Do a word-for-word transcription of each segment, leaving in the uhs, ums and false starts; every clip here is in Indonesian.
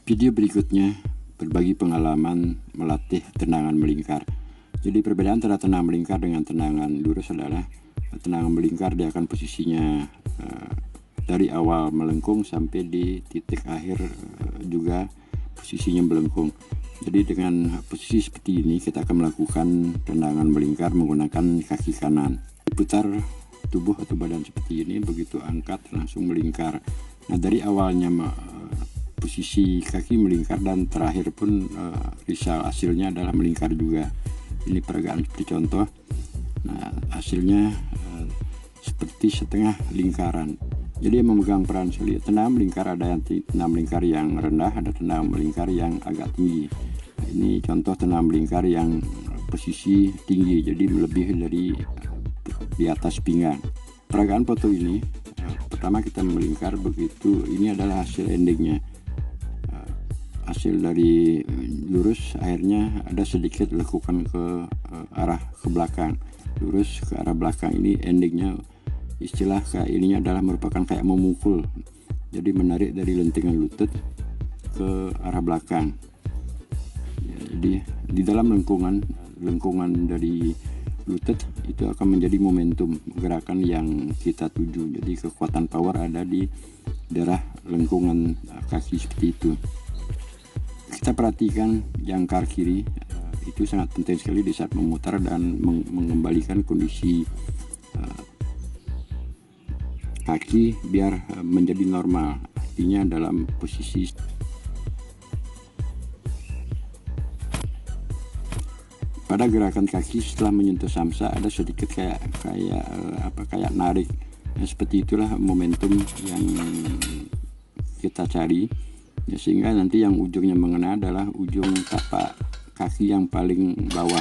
Video berikutnya berbagi pengalaman melatih tendangan melingkar. Jadi perbedaan antara tendangan melingkar dengan tendangan lurus adalah tendangan melingkar dia akan posisinya uh, dari awal melengkung sampai di titik akhir uh, juga posisinya melengkung. Jadi dengan posisi seperti ini kita akan melakukan tendangan melingkar menggunakan kaki kanan. Putar tubuh atau badan seperti ini, begitu angkat langsung melingkar. Nah dari awalnya uh, posisi kaki melingkar dan terakhir pun uh, risal hasilnya adalah melingkar juga. Ini peragaan seperti contoh. Nah hasilnya uh, seperti setengah lingkaran. Jadi yang memegang peran sulit tendangan melingkar, ada yang tendangan melingkar yang rendah, ada tendangan melingkar yang agak tinggi. Nah, ini contoh tendangan melingkar yang posisi tinggi, jadi lebih dari uh, di atas pinggang. Peragaan foto ini uh, pertama kita melingkar begitu, ini adalah hasil endingnya. Hasil dari lurus akhirnya ada sedikit lekukan ke uh, arah ke belakang, lurus ke arah belakang. Ini endingnya, istilah kayak ininya adalah merupakan kayak memukul, jadi menarik dari lentingan lutut ke arah belakang ya, jadi di dalam lengkungan lengkungan dari lutut itu akan menjadi momentum gerakan yang kita tuju. Jadi kekuatan power ada di daerah lengkungan kaki seperti itu. Kita perhatikan jangkar kiri, uh, itu sangat penting sekali di saat memutar dan meng mengembalikan kondisi uh, kaki biar uh, menjadi normal, artinya dalam posisi. Pada gerakan kaki setelah menyentuh samsa ada sedikit kayak kayak uh, apa kayak narik. Nah, seperti itulah momentum yang kita cari. Ya, sehingga nanti yang ujungnya mengena adalah ujung tapak kaki yang paling bawah,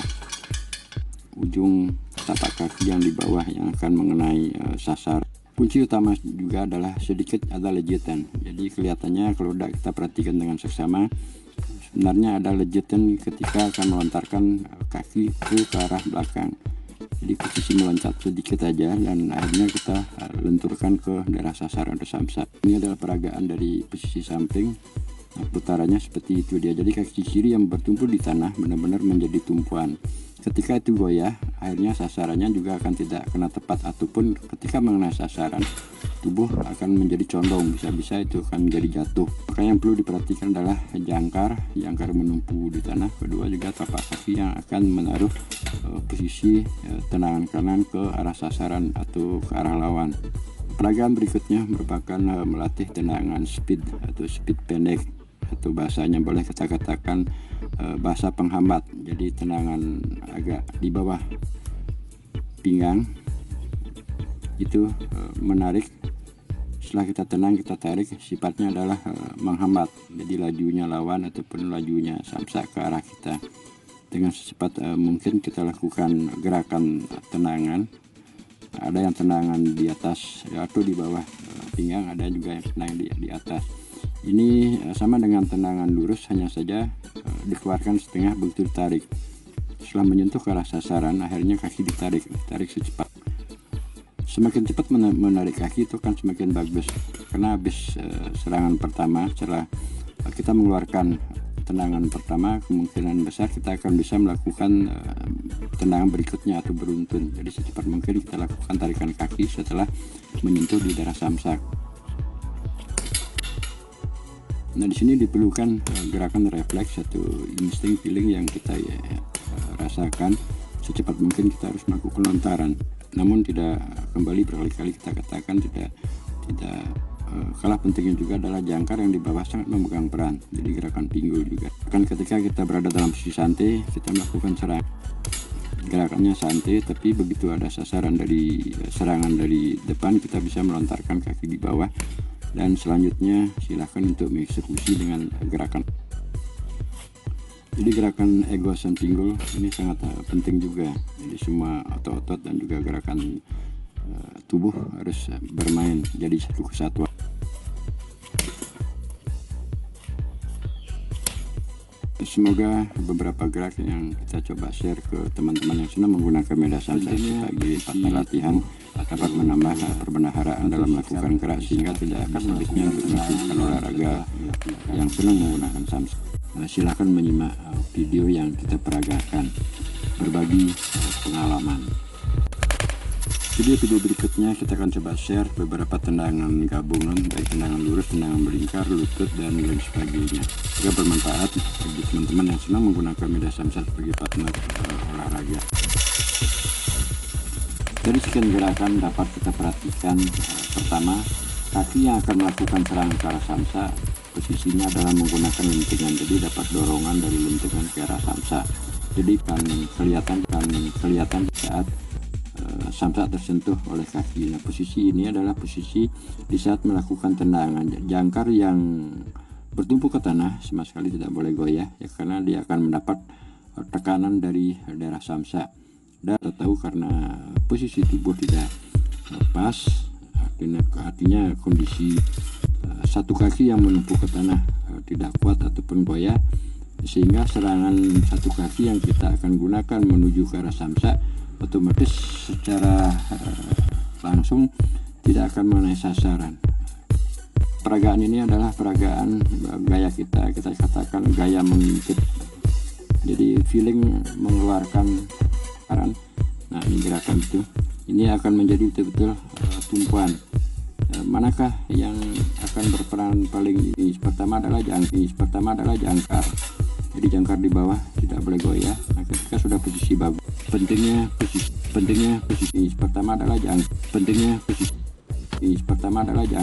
ujung tapak kaki yang di bawah yang akan mengenai uh, sasar. Kunci utama juga adalah sedikit ada lejetan. Jadi kelihatannya kalau udah kita perhatikan dengan seksama, sebenarnya ada lejetan ketika akan melontarkan kaki itu ke arah belakang. Jadi posisi meloncat sedikit aja dan akhirnya kita lenturkan ke daerah sasaran atau samsa. Ini adalah peragaan dari posisi samping. Nah, putarannya seperti itu dia. Jadi kaki kiri yang bertumpu di tanah benar-benar menjadi tumpuan. Ketika itu goyah, akhirnya sasarannya juga akan tidak kena tepat, ataupun ketika mengenai sasaran, tubuh akan menjadi condong, bisa-bisa itu akan menjadi jatuh. Maka yang perlu diperhatikan adalah jangkar, jangkar menumpu di tanah. Kedua juga tapak kaki yang akan menaruh uh, posisi uh, tendangan kanan ke arah sasaran atau ke arah lawan. Peragaan berikutnya merupakan uh, melatih tendangan speed atau speed pendek, atau bahasanya boleh kita katakan uh, bahasa penghambat. Jadi tendangan agak di bawah pinggang itu uh, menarik. Setelah kita tenang, kita tarik, sifatnya adalah uh, menghambat. Jadi lajunya lawan ataupun lajunya samsa ke arah kita. Dengan secepat uh, mungkin kita lakukan gerakan tendangan. Ada yang tendangan di atas atau di bawah uh, pinggang, ada juga yang tendangan di, di atas. Ini uh, sama dengan tendangan lurus, hanya saja uh, dikeluarkan setengah begitu ditarik. Setelah menyentuh ke arah sasaran, akhirnya kaki ditarik, ditarik secepat. Semakin cepat menarik kaki itu kan semakin bagus, karena habis uh, serangan pertama, setelah uh, kita mengeluarkan tendangan pertama, kemungkinan besar kita akan bisa melakukan uh, tendangan berikutnya atau beruntun. Jadi secepat mungkin kita lakukan tarikan kaki setelah menyentuh di daerah samsak. Nah, di sini diperlukan uh, gerakan refleks atau insting feeling yang kita ya, uh, rasakan. Secepat mungkin kita harus melakukan lontaran. Namun tidak, kembali berkali-kali kita katakan tidak tidak uh, kalah pentingnya juga adalah jangkar yang di bawah sangat memegang peran. Jadi gerakan pinggul juga. Kan ketika kita berada dalam posisi santai, kita melakukan serangan. Gerakannya santai, tapi begitu ada sasaran dari serangan dari depan, kita bisa melontarkan kaki di bawah. Dan selanjutnya silahkan untuk mengeksekusi dengan gerakan. Jadi gerakan egosan pinggul ini sangat uh, penting juga. Jadi semua otot-otot dan juga gerakan uh, tubuh harus uh, bermain jadi satu kesatuan. Semoga beberapa gerak yang kita coba share ke teman-teman yang sudah menggunakan media sosial sebagai partner latihan dapat menambah perbendaharaan dalam melakukan gerak, sehingga tidak habis-habisnya untuk melakukan olahraga yang senang menggunakan samsa. Nah, silakan menyimak uh, video yang kita peragakan, berbagi uh, pengalaman. Video-video berikutnya kita akan coba share beberapa tendangan gabungan, baik tendangan lurus, tendangan melingkar, lutut, dan lain sebagainya. Jika bermanfaat bagi teman-teman yang senang menggunakan media samsa sebagai partner uh, olahraga. Dari sekian gerakan dapat kita perhatikan, uh, pertama, kaki yang akan melakukan serangan ke arah samsa posisinya adalah menggunakan lentingan, jadi dapat dorongan dari lentingan ke arah samsa. Jadi kan kelihatan kan kelihatan saat uh, samsa tersentuh oleh kaki. Nah, posisi ini adalah posisi di saat melakukan tendangan. Jangkar yang bertumpu ke tanah sama sekali tidak boleh goyah, ya, karena dia akan mendapat uh, tekanan dari daerah samsa. Dan kita tahu karena posisi tubuh tidak uh, pas, artinya, artinya kondisi uh, satu kaki yang menumpu ke tanah uh, tidak kuat ataupun goyah, sehingga serangan satu kaki yang kita akan gunakan menuju ke arah samsa otomatis secara uh, langsung tidak akan mengenai sasaran. Peragaan ini adalah peragaan gaya kita, kita katakan gaya mengintip. Jadi feeling mengeluarkan saran. Nah, ini gerakan itu. Ini akan menjadi betul-betul uh, tumpuan. Uh, manakah yang akan berperan paling ini? Pertama adalah jangkar. Pertama adalah jangkar. Jadi jangkar di bawah tidak boleh goyah. Nah, ketika sudah posisi bagus, pentingnya posisi pentingnya posisi pertama adalah jangkar. Pentingnya posisi pertama adalah jangkar.